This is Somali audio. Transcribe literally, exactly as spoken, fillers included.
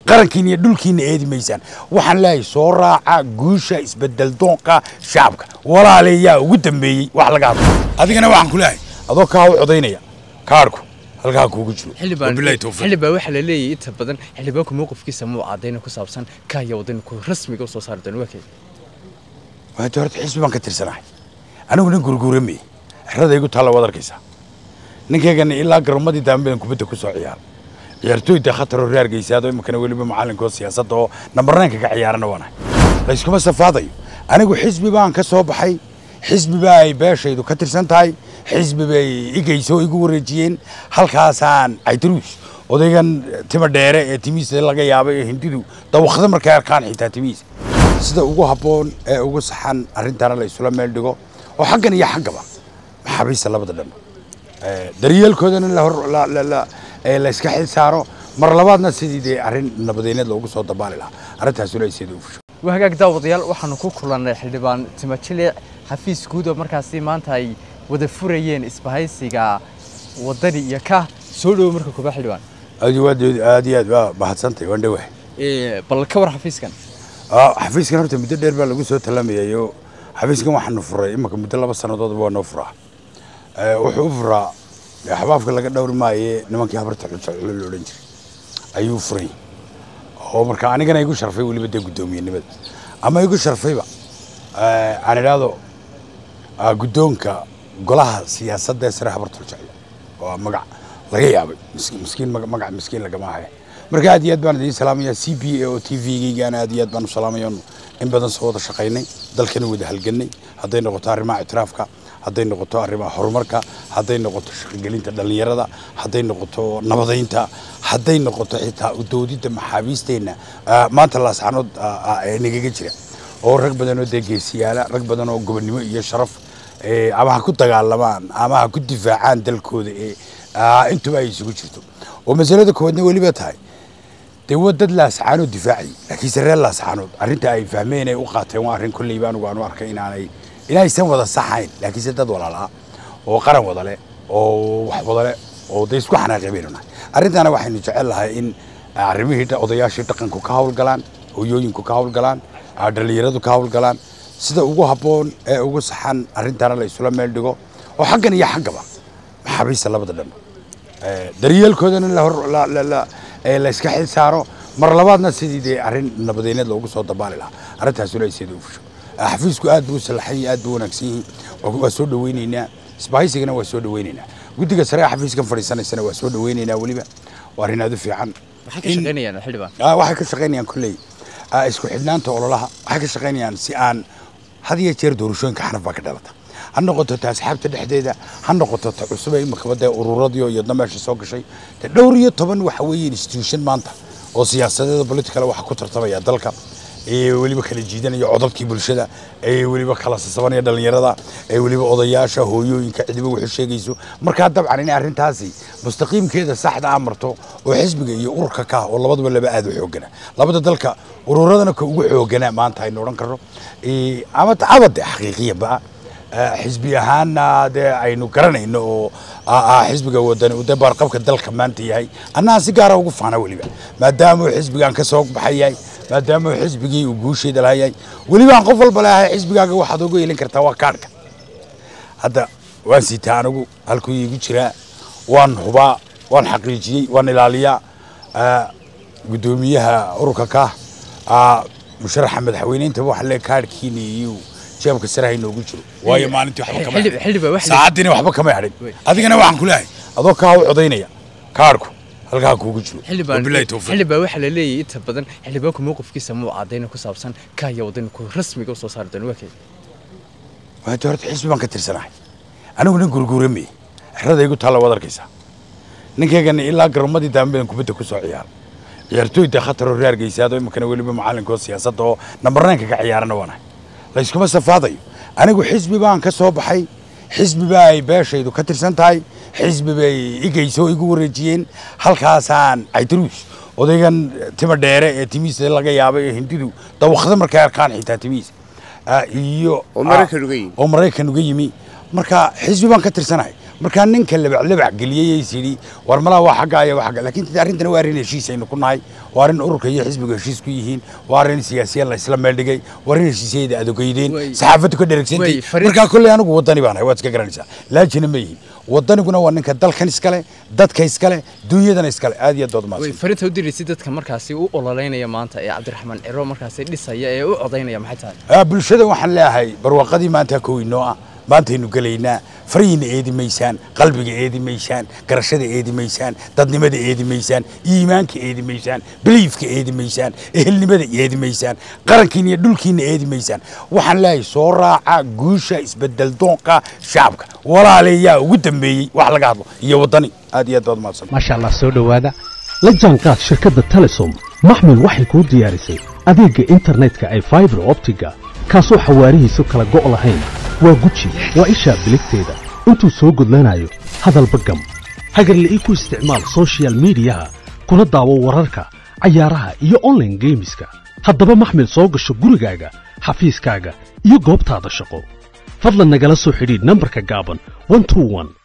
qarankiina iyo dhulkiina eedi maysaan waxaan leeyahay soo raaca guusha isbedel doonka shacabka walaalayaa ugu dambeeyay wax laga hadlo adigana waxaan ku leeyahay adoo ka u codaynaya kaarku halka kuugu jiro billahi tawfiiq xilibaa waxa la leeyahay inta badan xilibaanku mowqifkiisa muu cadayna ku saabsan ka iyo wadanku rasmiga soo saar doon wakay waa doorta xisbi baan ka tirsanahay anigu nin gurguuramay xirada igu taala wadarkaysa ninkeegana ilaa garomadii dambe kubadda ku soo ciyaar ciyaartooyda khatar oo reergeysaado imkana waliba macallinka siyaasadda oo number nine ka ciyaarana wanaag la iskuma safaadayo anigu xisbi baan ka soo baxay xisbi baa ay beeshaydu ka tirsan tahay xisbi bay igeyso igu wareejiyeen halkaasaan aytruus odaygan tima dheere ee timiisa laga yaabay hindidu dawaqda markay arkaan xitaa timiisa sida ugu haboon ee ugu saxan arintana la isula meel dhigo oo xaggan iyo xaggaba maxabiista labada dhan ee daryeelkoodana la hor la la ee la iska xil saaro mar labaadna sidii arin nabadeenad loogu soo dabaali lahaa arintaas oo ay sidoo u fusho wahagaag daawadayaal waxaanu ku kulannay xildhibaan tima jile xafiis guud oo markaasi maanta ay wada furayeen isbahaysiga wadani iyo ka soo dhow marka kuba xildhibaan aad iyo aad iyo aad waa bahadsantay waan dhawahay ee bal ka war xafiiskan ah xafiiskan horta muddo dheer baa lagu soo talamayayo xafiiskan waxaanu furay imika muddo laba sanadood baa noo furaa ee wuxuu furaa xabaafka laga dhawr maaye nimankii habarta culculul loo dhan jiray ayuu furay oo marka anigana igu sharfay waliba de gudoomiyenimada ama igu sharfayba ee aan iraado gudoonka golaha siyaasadda ee sare habarta culculul oo magac laga yaabay miskiin magac miskiin laga maahay marka aad iyo aad baan idin salaamayaa C B A oo T V-gayga aad iyo aad baan u salaamayaa in badan soo wada shaqaynay dalkana wada halganay haday noqoto arrimaha itiraafka haday noqoto arrimaha horumarka haday noqoto shaqagelinta dhalinyarada haday noqoto nabadeynta haday noqoto xitaa u doodida maxaabiisteena maanta la saxanood ee nigaga jira oo rag badan oo deegeesiyaala rag badan oo gobonimo iyo sharaf ee ama ku dagaalamaan ama ku difaacaan dalkooda ee intuba ay isugu jirto oo masalada koodna waliba tahay de wadad la saxano difaaci laakiin sarreer la saxano arinta ay fahmeen ay u qaateen waa arin kulli baan ugu arkay inaanay inay san wada saxayn laakiin dad walaalaha oo qaran wada leh oo wax wada leh oo de isku xanaaqeynayna arintana waxaynu jecel lahay in arrimihii odayaashii dhaqanku ka hawl galaan hooyooyinku ka hawl galaan dhalinyaradu ka hawl galaan sida ugu haboon ee ugu saxan arintana la isula meel dhigo oo xaggan iyo xaggaba maxabiista labada dhan ee daryeelkoodana la hor la la ee la iska xil saaro mar labaadna sidii arin nabadeenad loogu soo dabaali lahaa arintaas oo ay sidoo u fusho xafiisku aad buu salaxay aad buu wanaagsan yahay waa soo dhaweynaynaa isbahaysigana waa soo dhaweynaynaa guddiga sare xafiiskan fadhiisanaysana waa soo dhaweynaynaa waliba waa arin aad u fiican waxay ka shaqeynayaan xildhibaan ah waxay ka shaqeynayaan kulay isku xidhnaanta ololaha waxay ka shaqeynayaan si aan had iyo jeer doorashooyinka xanaf baa ka dhalata ha noqoto asxaabta dhexdeeda ha noqoto cusub ay makabada ururadii iyo dameesha soo gashay dhowr iyo toban waxa weeye institution maanta oo siyaasadeed political waxa ku tartamaya dalka ee waliba kala jiidanaya codadkii bulshada ee waliba kala sasabanaya dhalinyarada ee waliba odayaasha hooyooyinka cidiba wuxuu sheegayso marka dabcan in arintaasi mustaqiimkeeda saxda ah marto oo xisbiga iyo ururka ka oo labadaba laba aad u xoogana labada dalka ururadana ka ugu xoogana maanta ay noqon karo ee ama taabada xaqiiqiyaba xisbi ahaana de aynu garanayno oo xisbiga wadani u dabar qabka dalka maanta yahay anaa si gaar ah ugu faana waliba maadaama xisbigan ka soo baxayay maadaama xisbigii uu guusheeda lahaayay waliba qof walba lahaay xisbigaaga waxaad ugu yeelin kartaa waa kaarka hadda waan siitaa anigu halkuu igu jira waan hubaa waan xaqiijiyay waan ilaaliyaa gudoomiyaha ururka ka musharaxa madaxweynaynta waxa la kaarkiina iyo jeebka sarahay noogu jiro waayo maalintii waxba kama xildhibaan wax saacadina waxba kama hadhin adigana waxaan ku leeyahay adoo ka u codaynaya kaarku halka kuugu jiro billahi tawfiiq xildhibaan waxa la leeyahay inta badan xildhibaanku mowqifkiisa muu cadayna ku saabsan ka iyo wadanku rasmiga soo saar doon wakay waa doorta xisbi baan ka tirsanahay anigu nin gurguuramay xirada igu taala wadarkaysa ninkeegana ilaa garomadii dambe kubadda ku soo ciyaar ciyaartooyda khatar oo reergeysaado imkana waliba macallinka siyaasadda oo number nine ka ciyaarana wanaag la iskuma safaadayo anigu xisbi baan ka soo baxay xisbi baa ay beeshaydu ka tirsan tahay xisbi bay igeyso igu wareejiyeen halkaasaan aytruus odaygan tima dheere ee timiisa laga yaabay hindidu dawaqda markay arkaan xitaa timiisa iyo oo Mareykan uga yimi oo Mareykan uga yimi marka xisbi baan ka tirsanahay marka ninka labac labac galiyay sidii war malaha waa xaqaaya waa xaq laakiin arrintan waa arrin heshiis aynu ku nahay waa arrin ururka iyo xisbiga heshiis ku yihiin waa arrin siyaasiyan la isla meel dhigay waa arrin heshiisyada adogeydeen saxaafadu ka dheregsantay marka kulli anigu wadani baan ahay waad iska garanaysaa laajina ma yihiin wadaniguna waa ninka dalkan iskale dadka iskale dunyadana iskale aad iyo dood maasay farinta u diraysi dadka markaasi u ololeynaya maanta ee Cabdiraxmaan Ciro markaasi dhisaya ee u codeynaya maxay tahay ah bulshada waxaan leeyahay barwaqadii maanta kooyno ah maanta inu galeynaa fariin eedi meysaan qalbiga eedi meysaan garashada eedi meysaan dadnimada eedi meysaan iimaanka eedi meysaan beliefka eedi meysaan ehelnimada eedi meysaan qarankiina iyo dhulkiina eedi meysaan waxaan leeyahay soo raaca guusha isbedel doonka shacabka walaalayaa ugu dambeeyay wax laga hadlo iyo wadani aad iyo dood maadsan ma sha Allah soo dhawaada la jaanqaad shirkadda Telesom maxmil waxay ku diyaarisay adeega internetka ay fiber optiga kaasoo xawaarihiisu kala go' lahayn waa guji waa isha biligteeda intuu soo gudlanayo hadalba gam hagarle ii ku isticmaal social media kuna daawo wararka cayaaraha iyo online gameska haddaba maxmil soo gasho gurigaaga xafiiskaaga iyo goobtaada shaqo fadlan nagala soo xidhiidh nambarka gaaban one two one